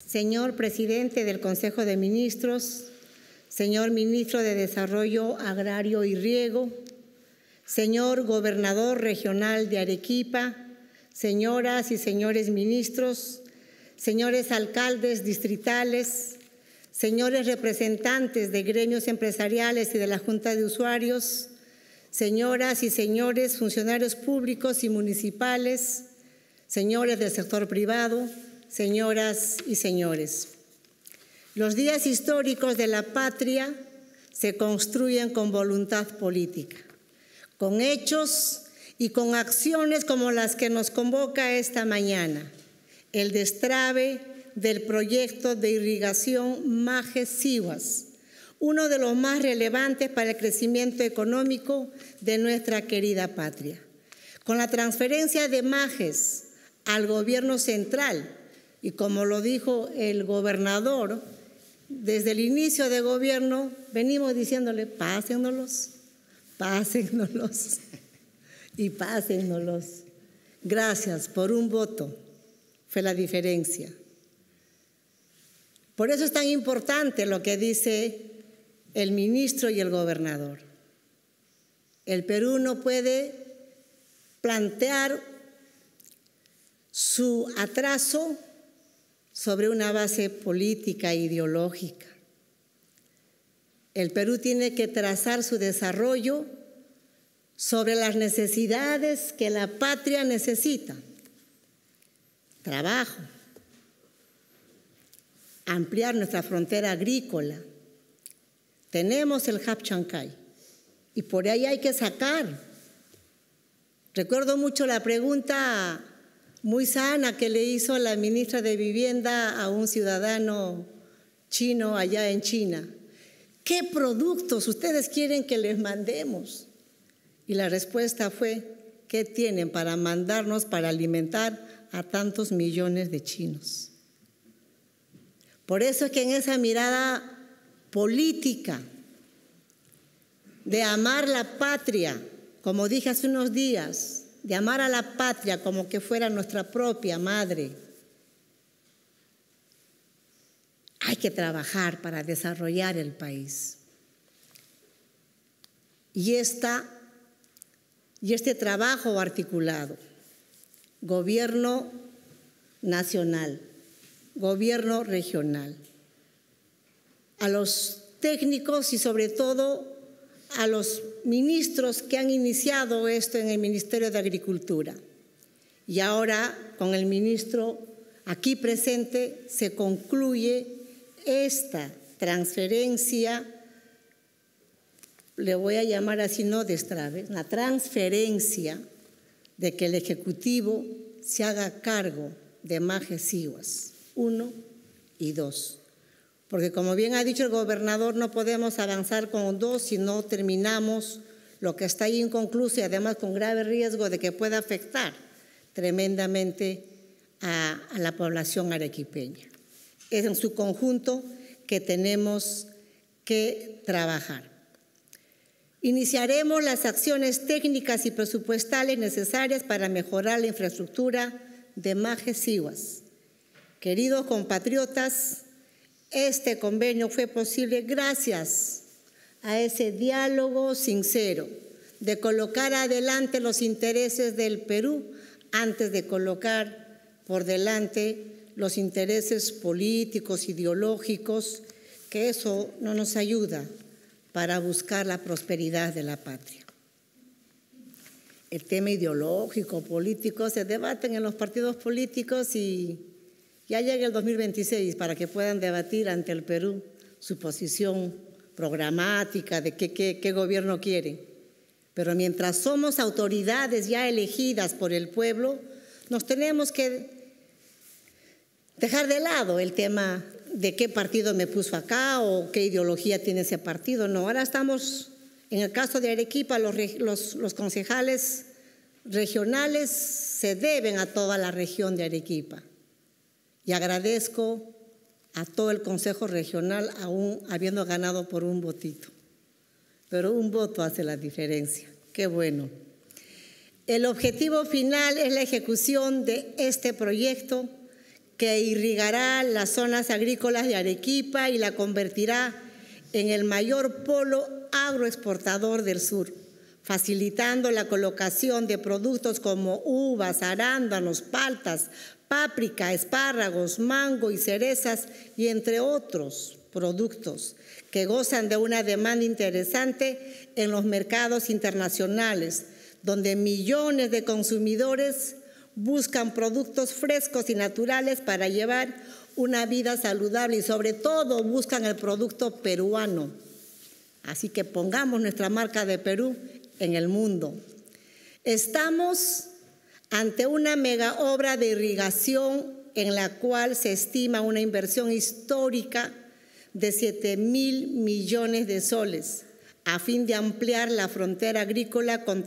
señor presidente del Consejo de Ministros, señor ministro de Desarrollo Agrario y Riego, señor gobernador regional de Arequipa, señoras y señores ministros, señores alcaldes distritales, señores representantes de gremios empresariales y de la Junta de Usuarios, señoras y señores funcionarios públicos y municipales, señores del sector privado, señoras y señores. Los días históricos de la patria se construyen con voluntad política, con hechos y con acciones como las que nos convoca esta mañana, el destrabe del proyecto de irrigación Majes-Sihuas, uno de los más relevantes para el crecimiento económico de nuestra querida patria. Con la transferencia de Majes al gobierno central, y como lo dijo el gobernador, desde el inicio de gobierno venimos diciéndole, pásennos y pásennos. Gracias por un voto, fue la diferencia. Por eso es tan importante lo que dice el ministro y el gobernador. El Perú no puede plantear su atraso sobre una base política e ideológica. El Perú tiene que trazar su desarrollo sobre las necesidades que la patria necesita. Trabajo, ampliar nuestra frontera agrícola. Tenemos el Hub Chancay y por ahí hay que sacar. Recuerdo mucho la pregunta muy sana que le hizo la ministra de Vivienda a un ciudadano chino allá en China. ¿Qué productos ustedes quieren que les mandemos? Y la respuesta fue, ¿qué tienen para mandarnos para alimentar a tantos millones de chinos? Por eso es que en esa mirada política de amar la patria, como dije hace unos días, de amar a la patria como que fuera nuestra propia madre, hay que trabajar para desarrollar el país. Y este trabajo articulado, gobierno nacional, gobierno regional, a los técnicos y sobre todo a los ministros que han iniciado esto en el Ministerio de Agricultura. Y ahora, con el ministro aquí presente, se concluye esta transferencia, le voy a llamar así, no destrabe, la transferencia de que el Ejecutivo se haga cargo de Majes-Sihuas 1 y 2. Porque como bien ha dicho el gobernador, no podemos avanzar con 2 si no terminamos lo que está ahí inconcluso y además con grave riesgo de que pueda afectar tremendamente a la población arequipeña. Es en su conjunto que tenemos que trabajar. Iniciaremos las acciones técnicas y presupuestales necesarias para mejorar la infraestructura de Majes-Sihuas. Queridos compatriotas, este convenio fue posible gracias a ese diálogo sincero de colocar adelante los intereses del Perú antes de colocar por delante los intereses políticos, ideológicos, que eso no nos ayuda para buscar la prosperidad de la patria. El tema ideológico, político, se debaten en los partidos políticos y ya llega el 2026 para que puedan debatir ante el Perú su posición programática de qué gobierno quieren. Pero mientras somos autoridades ya elegidas por el pueblo, nos tenemos que dejar de lado el tema de qué partido me puso acá o qué ideología tiene ese partido. No, ahora estamos, en el caso de Arequipa, los concejales regionales se deben a toda la región de Arequipa. Y agradezco a todo el Consejo Regional, aún habiendo ganado por un votito. Pero un voto hace la diferencia. Qué bueno. El objetivo final es la ejecución de este proyecto que irrigará las zonas agrícolas de Arequipa y la convertirá en el mayor polo agroexportador del sur, facilitando la colocación de productos como uvas, arándanos, paltas, páprica, espárragos, mango y cerezas, y entre otros productos que gozan de una demanda interesante en los mercados internacionales, donde millones de consumidores buscan productos frescos y naturales para llevar una vida saludable y sobre todo buscan el producto peruano. Así que pongamos nuestra marca de Perú en el mundo. Estamos ante una mega obra de irrigación en la cual se estima una inversión histórica de 7.000 millones de soles a fin de ampliar la frontera agrícola con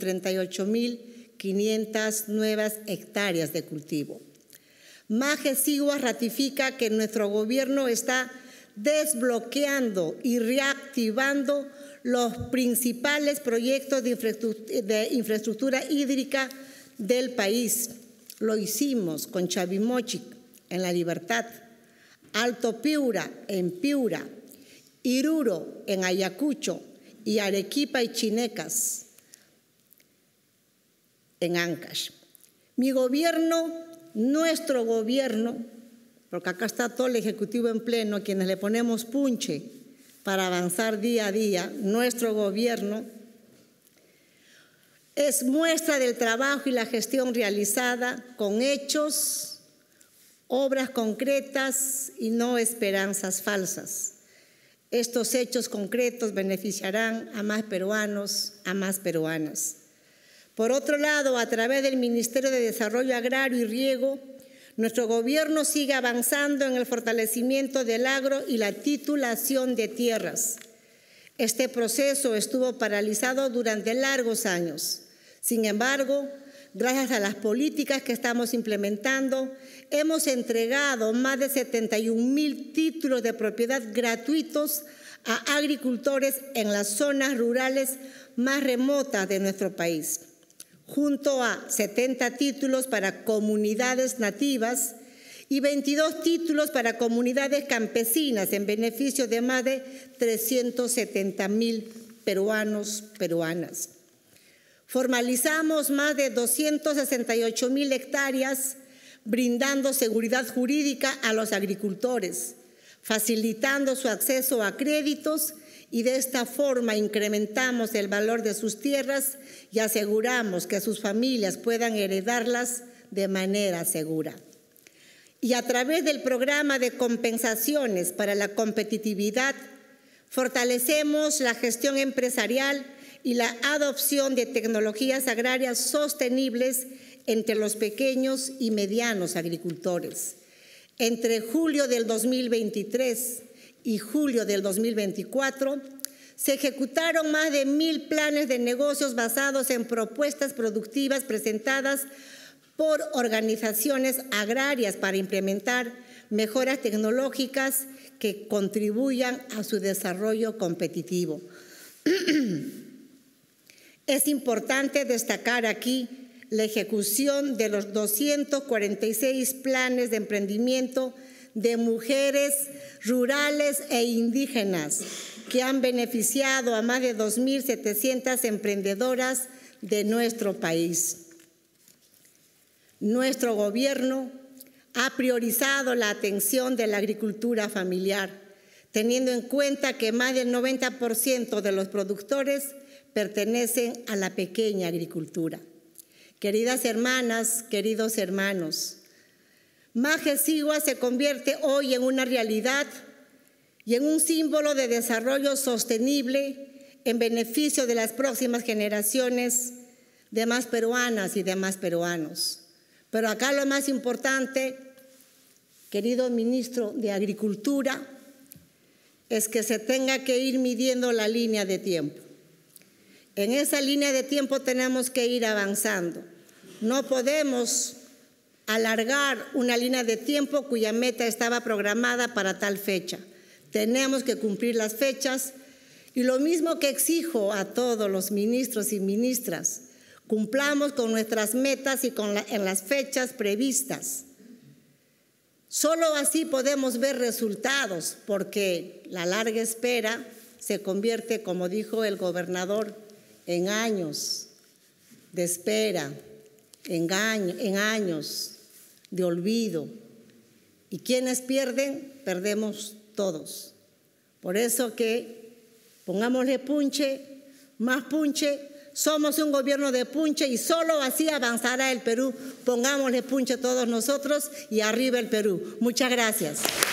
38.500 nuevas hectáreas de cultivo. Maje Siguas ratifica que nuestro gobierno está desbloqueando y reactivando los principales proyectos de infraestructura hídrica del país. Lo hicimos con Chavimochic en La Libertad, Alto Piura en Piura, Iruro en Ayacucho y Arequipa y Chinecas en Ancash. Mi gobierno, nuestro gobierno, porque acá está todo el Ejecutivo en pleno, quienes le ponemos punche para avanzar día a día, nuestro gobierno es muestra del trabajo y la gestión realizada con hechos, obras concretas y no esperanzas falsas. Estos hechos concretos beneficiarán a más peruanos, a más peruanas. Por otro lado, a través del Ministerio de Desarrollo Agrario y Riego, nuestro gobierno sigue avanzando en el fortalecimiento del agro y la titulación de tierras. Este proceso estuvo paralizado durante largos años. Sin embargo, gracias a las políticas que estamos implementando, hemos entregado más de 71.000 títulos de propiedad gratuitos a agricultores en las zonas rurales más remotas de nuestro país, junto a 70 títulos para comunidades nativas y 22 títulos para comunidades campesinas en beneficio de más de 370.000 peruanos, peruanas. Formalizamos más de 268.000 hectáreas, brindando seguridad jurídica a los agricultores, facilitando su acceso a créditos y de esta forma incrementamos el valor de sus tierras y aseguramos que sus familias puedan heredarlas de manera segura. Y a través del programa de compensaciones para la competitividad, fortalecemos la gestión empresarial y la adopción de tecnologías agrarias sostenibles entre los pequeños y medianos agricultores. Entre julio del 2023 y julio del 2024, se ejecutaron más de 1.000 planes de negocios basados en propuestas productivas presentadas por organizaciones agrarias para implementar mejoras tecnológicas que contribuyan a su desarrollo competitivo. Es importante destacar aquí la ejecución de los 246 planes de emprendimiento de mujeres rurales e indígenas que han beneficiado a más de 2.700 emprendedoras de nuestro país. Nuestro gobierno ha priorizado la atención de la agricultura familiar, teniendo en cuenta que más del 90% de los productores pertenecen a la pequeña agricultura. Queridas hermanas, queridos hermanos, Maje Siguas se convierte hoy en una realidad y en un símbolo de desarrollo sostenible en beneficio de las próximas generaciones de más peruanas y de más peruanos. Pero acá lo más importante, querido ministro de Agricultura, es que se tenga que ir midiendo la línea de tiempo. En esa línea de tiempo tenemos que ir avanzando. No podemos alargar una línea de tiempo cuya meta estaba programada para tal fecha. Tenemos que cumplir las fechas y lo mismo que exijo a todos los ministros y ministras, cumplamos con nuestras metas y en las fechas previstas. Solo así podemos ver resultados, porque la larga espera se convierte, como dijo el gobernador, en años de espera, en años de olvido. Y quienes pierden, perdemos todos. Por eso que pongámosle punche, más punche. Somos un gobierno de punche y solo así avanzará el Perú. Pongámosle punche todos nosotros y arriba el Perú. Muchas gracias.